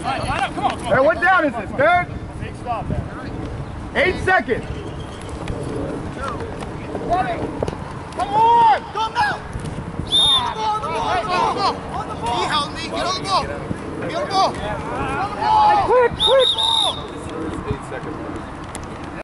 Hey, what down is this, third? Big stop, man. 8 seconds. Come on! Go now! On the ball! On the ball! On the ball! He held me. Get on the ball. Get on the ball.